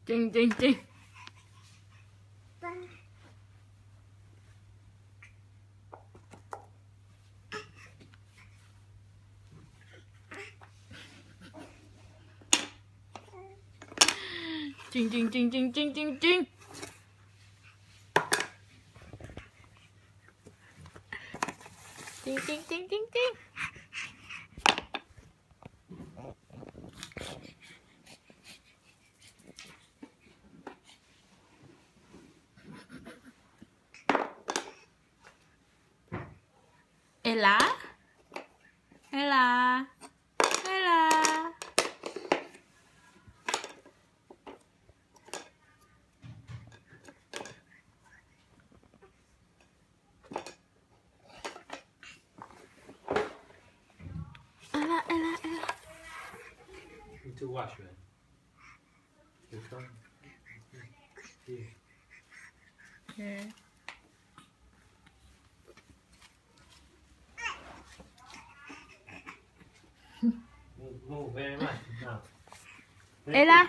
Chinh chinh chinh. Chinh chinh chinh chinh chinh chinh chinh. Chinh chinh chinh chinh chinh. Ella? Ella? Ella? Ella, Ella, Ella. 你这挖穴，有伤。 Okay. Move very much now. Ella?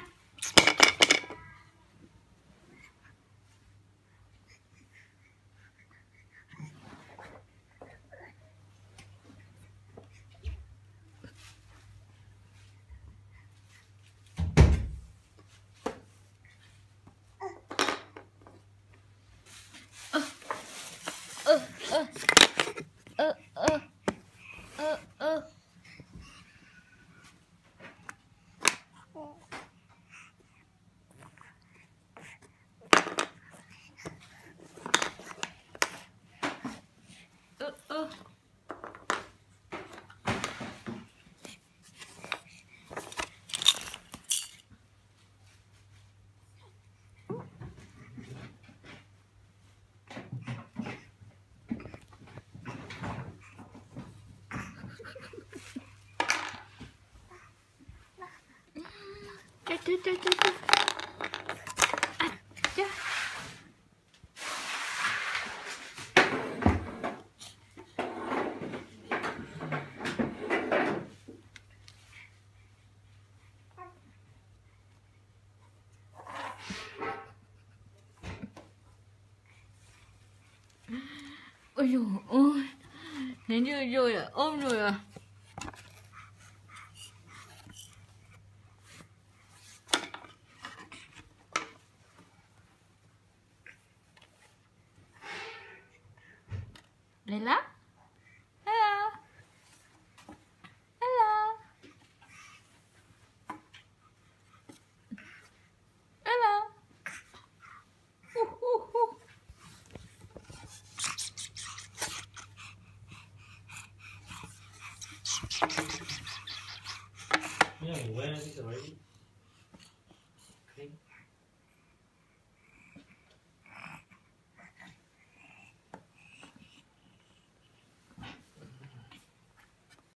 Ôi dồi ôi, đến chưa rồi à, ôm rồi à. Layla? Hello. Hello. Hello. Yeah, where is it already? Okay.